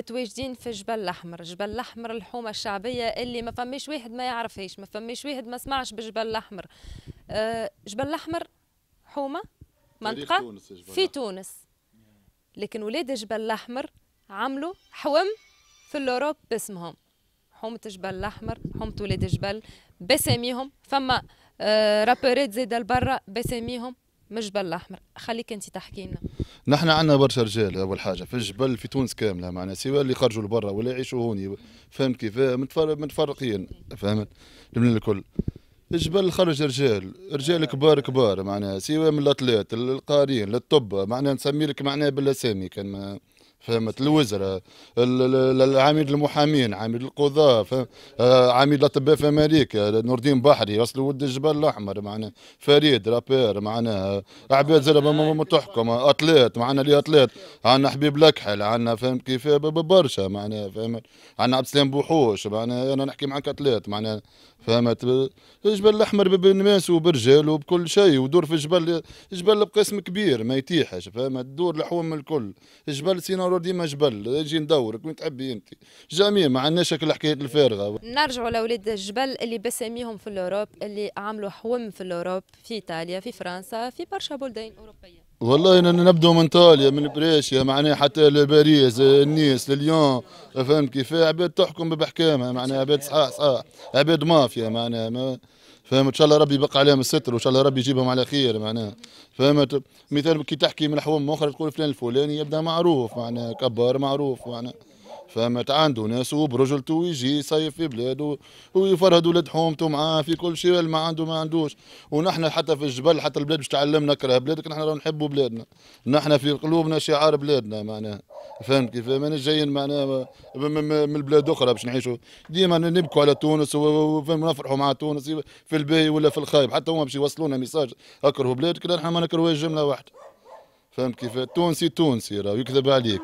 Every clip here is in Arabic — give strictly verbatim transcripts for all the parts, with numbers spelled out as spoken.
متواجدين في جبل الأحمر. جبل الأحمر الحومة الشعبية اللي ما فماش واحد ما يعرفهاش، ما فماش واحد ما سمعش بجبل الأحمر. أه جبل الأحمر حومة منطقة تونس في تونس، لكن ولاد جبل الأحمر عملوا حوم في الأوروب باسمهم، حومة جبل الأحمر، حومة ولاد جبل بساميهم. فما أه رابرات زيد البرة بساميهم مش جبل الأحمر. خليك أنت تحكي لنا. نحن عندنا برشا رجال اول حاجه في الجبل في تونس كامله، معناها سواء اللي خرجوا لبرا ولا يعيشوا هوني، فهمت كيف؟ متفرقين، فهمت من الكل. الجبل خرج رجال رجال كبار كبار، معناها سواء من الاطلات القارين للطب، معناها نسمي لك معناها بالاسامي كان ما فهمت، الوزراء، العميد المحامين، عميد القضاة، عميد الاطباء في امريكا، نور الدين بحري اصله ولد الجبل الاحمر، معناها فريد رابير، معناها عباد زاد تحكم، اطلات، معنا لي اطلات، عندنا حبيب لكحل، عندنا فهمت كيف برشا، معناها فهمت، عندنا عبد السلام بوحوش، معناها انا نحكي معك اطلات، معناها فهمت. الجبل الاحمر بناس وبرجال وبكل شيء، ودور في الجبل، الجبل بقسم كبير ما يتيحش، فهمت، دور الحوم الكل. الجبل سينا ديما جبل، يجي ندورك وين تحبي انت، جميع ما عندناش الحكايه الفارغه. نرجعوا لاولاد الجبل اللي بساميهم في الاوروب، اللي عملوا حوم في الاوروب، في ايطاليا، في فرنسا، في برشا بلدان اوروبيه. والله نبدو من ايطاليا، من بريشيا، معناها حتى لباريس، نيس، لليون، فهمت كيف؟ عباد تحكم بحكامها، معناها عباد صحاح صحاح، عباد مافيا، معناها ما فهمت. ان شاء الله ربي يبقى عليهم الستر، وان شاء الله ربي يجيبهم على خير، معناها فهمت. مثال كي تحكي من حوم اخرى تقول فلان الفلاني يبدا معروف، معناها كبار معروف، معناها فهمت، عنده ناس وبرجلته ويجي يصيف في بلاده ويفرهد ولاد حومته معاه في كل شيء، ما عنده ما عندوش. ونحن حتى في الجبل، حتى البلاد باش تعلمنا نكره بلادك، نحن راه نحبوا بلادنا، نحن في قلوبنا شعار بلادنا، معناها فهمت كيف؟ ماناش جايين معناها من البلاد اخرى باش نعيشوا، ديما نبكوا على تونس ونفرحوا مع تونس في الباهي ولا في الخايب، حتى هما باش يوصلونا ميساج اكرهوا بلادك، نحن ما نكرهوش جمله واحده، فهمت كيف؟ تونسي تونسي راه يكذب عليك.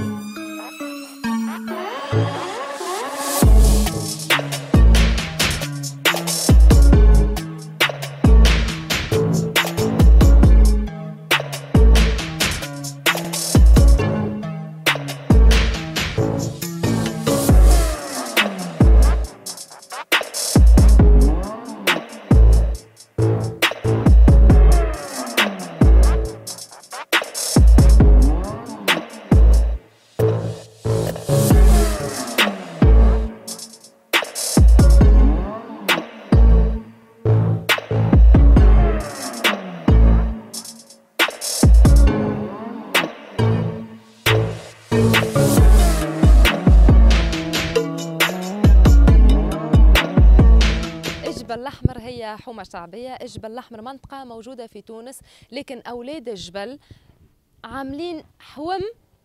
الجبل الأحمر هي حومة شعبية. الجبل الأحمر منطقة موجودة في تونس، لكن أولاد الجبل عاملين حوم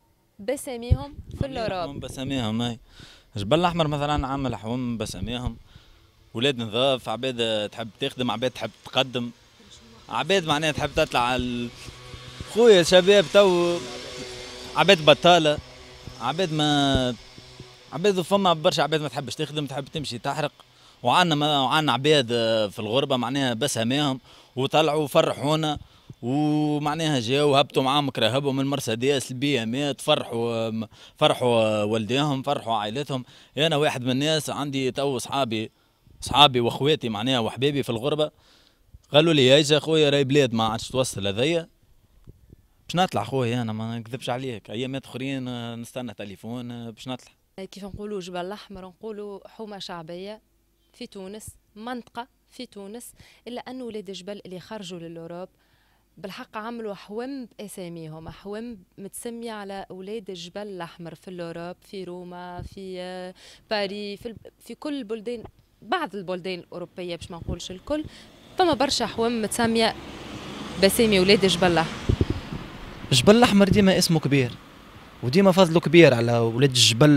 بساميهم في الأوروب. حوم بساميهم، هاي الجبل الأحمر مثلا عامل حوم بساميهم، ولاد نظاف، عباد تحب تخدم، عباد تحب تقدم، عباد معناها تحب تطلع على خويا شباب تو، عباد بطالة، عباد ما عباد فما برشا عباد ما تحبش تخدم، تحب تمشي تحرق. وعندنا ما وعندنا عباد في الغربه معناها بساميهم وطلعوا وفرحونا، ومعناها جاوا هبطوا معاهم كراهبهم من المرسيدس البي امات، فرحوا فرحوا والديهم، فرحوا عائلتهم. انا واحد من الناس عندي تو صحابي صحابي واخواتي معناها وحبابي في الغربه، قالوا لي يا خويا راهي بلاد ما عادش توصل هذيا، باش نطلع خويا انا ما نكذبش عليك، ايامات اخرين نستنى تليفون باش نطلع. كيف نقولوا جبل الأحمر، نقولوا حومة شعبية في تونس، منطقة في تونس، إلا أن ولاد الجبل اللي خرجوا للأوروب بالحق عملوا حوم بأساميهم، حوم متسمية على أولاد الجبل الأحمر في الأوروب، في روما، في باريس، في, في كل البلدان، بعض البلدان الأوروبية باش ما نقولش الكل، فما برشا حوم متسمية بأسامي ولاد الجبل الأحمر. الجبل الأحمر ديما اسمه كبير، وديما فضله كبير على ولاد الجبل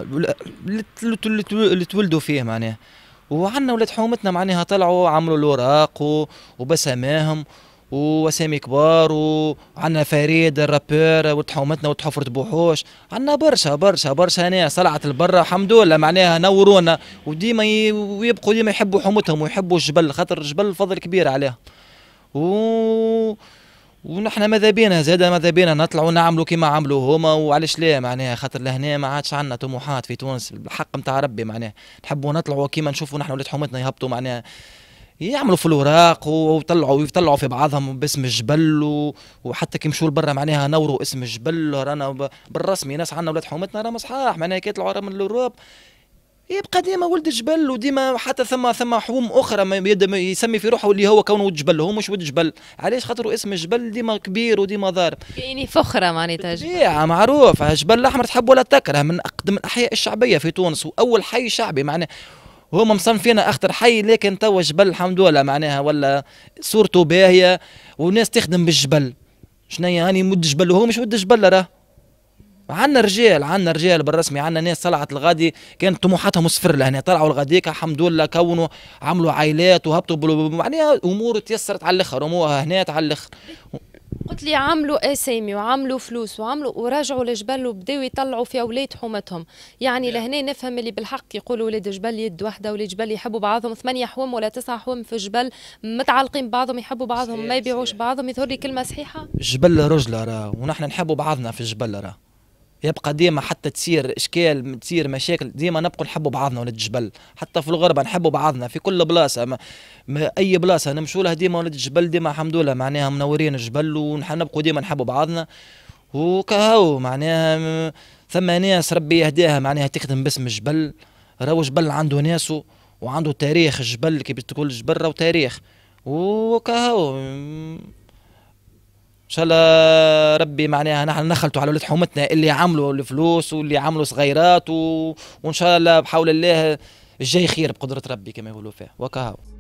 اللي تولدوا فيه معناها. وعندنا ولاد حومتنا معناها طلعوا عملوا الوراق وبسماهم واسامي كبار، وعندنا فريد الرابور ولد حومتنا ولد حفرة بوحوش، عندنا برشا برشا برشا ناس طلعت لبرا الحمد لله معناها نورونا، وديما ويبقوا ديما يحبوا حومتهم ويحبوا الجبل، خاطر الجبل فضل كبير عليهم. و ونحن ماذا بينا زاد ماذا بينا نطلعوا نعملوا كيما عملوا هما، وعلاش لا معناها خاطر لهنا ما عادش عندنا طموحات في تونس بالحق نتاع ربي، معناها نحبوا نطلعوا كيما نشوفوا نحن ولاد حومتنا يهبطوا معناها يعملوا في الاوراق ويطلعوا يطلعوا في بعضهم باسم الجبل و... وحتى كي مشوا لبرا معناها نوروا اسم الجبل. رانا ب... بالرسمي ناس عندنا ولاد حومتنا راهم صحاح معناها كي يطلعوا من الاوروب يبقى ديما ولد الجبل، وديما حتى ثم ثم حوم اخرى ما يسمي في روحه اللي هو كونه ولد جبل، هو مش ولد جبل. علاش؟ خاطر اسم الجبل ديما كبير وديما ضارب، يعني فخره معناتها جبل معروف. الجبل الاحمر تحب ولا تكره، من اقدم الاحياء الشعبيه في تونس واول حي شعبي معناه هما مصنفينه اخطر حي، لكن توا جبل الحمد لله معناها ولا صورته باهيه والناس تخدم بالجبل. شنيا هاني مد جبل وهو مش ود جبل. راه عندنا رجال عندنا رجال بالرسمي، عندنا ناس طلعت الغادي كانت طموحاتهم صفر لهنا، طلعوا الغاديك الحمد لله كونوا عملوا عائلات وهبطوا معناها امور تيسرت على الاخر، امور هنا على الاخر. قلت لي عملوا اسامي وعملوا فلوس وعملوا ورجعوا لجبل وبداو يطلعوا في اولاد حومتهم، يعني لهنا نفهم اللي بالحق يقولوا ولاد جبل يد واحده، ولاد جبل يحبوا بعضهم، ثمانيه حوم ولا تسعه حوم في جبل متعلقين بعضهم يحبوا بعضهم ما يبيعوش بعضهم. يظهر لي كلمه صحيحه. جبل رجله راه ونحن نحبوا بعضنا في الجبل راه، يبقى ديما حتى تصير اشكال تصير مشاكل ديما نبقوا نحبوا بعضنا ولاد الجبل، حتى في الغربه نحبوا بعضنا في كل بلاصه ما ما اي بلاصه نمشوا لها ديما ولاد الجبل ديما الحمد لله معناها منورين الجبل ونحن نبقوا ديما نحبوا بعضنا. وكهو معناها ثم ناس ربي يهديها معناها تخدم باسم الجبل، راهو الجبل عنده ناسه وعنده تاريخ، الجبل كي بتقول الجبل راهو تاريخ. وكهو ان شاء الله ربي معناها نحن نخلطوا على ولاد حومتنا اللي عملوا الفلوس واللي عملوا صغيرات و... وان شاء الله بحول الله الجاي خير بقدرة ربي كما يقولوا فيها وكهو.